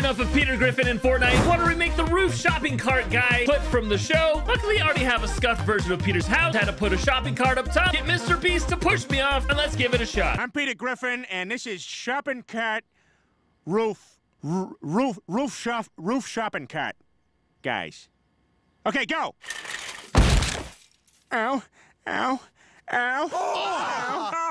enough of Peter Griffin in Fortnite. Want to remake the roof shopping cart guy clip from the show? Luckily, I already have a scuffed version of Peter's house. Had to put a shopping cart up top, get Mr. Beast to push me off, and let's give it a shot. I'm Peter Griffin, and this is shopping cart roof shopping cart, guys. Okay, go. Ow, ow, ow, ow.